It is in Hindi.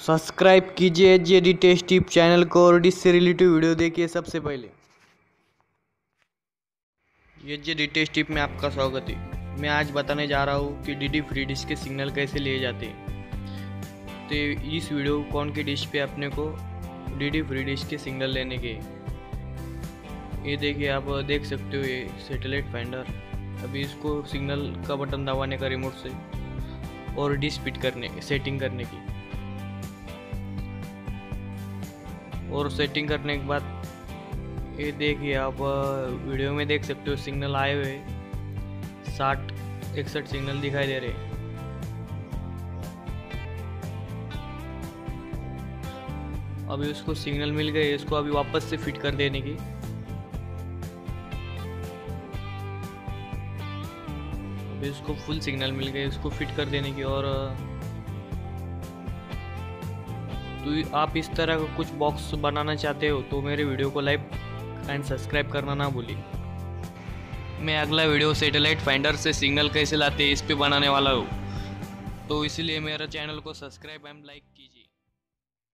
सब्सक्राइब कीजिए जेडी टेस्ट टिप चैनल को और डिश से रिलेटेड वीडियो देखिए सबसे पहले। ये जेडी टेस्ट टिप में आपका स्वागत है। मैं आज बताने जा रहा हूँ कि डीडी फ्री डिश के सिग्नल कैसे लिए जाते हैं। तो इस वीडियो कौन की डिश पे अपने को डीडी फ्री डिश के सिग्नल लेने के, ये देखिए आप देख सकते हो, ये सैटेलाइट फाइंडर। अभी इसको सिग्नल का बटन दबाने का रिमोट से और डिश फिट करने सेटिंग करने की, और सेटिंग करने के बाद ये देखिए आप वीडियो में देख सकते हो सिग्नल आए हुए 60-61 सिग्नल दिखाई दे रहे। अभी उसको सिग्नल मिल गए, इसको अभी वापस से फिट कर देने की। अभी इसको फुल सिग्नल मिल गए, इसको फिट कर देने की। और तो आप इस तरह का कुछ बॉक्स बनाना चाहते हो तो मेरे वीडियो को लाइक एंड सब्सक्राइब करना ना भूलिए। मैं अगला वीडियो सैटेलाइट फाइंडर से सिग्नल कैसे लाते हैं इस पे बनाने वाला हूँ, तो इसीलिए मेरा चैनल को सब्सक्राइब एंड लाइक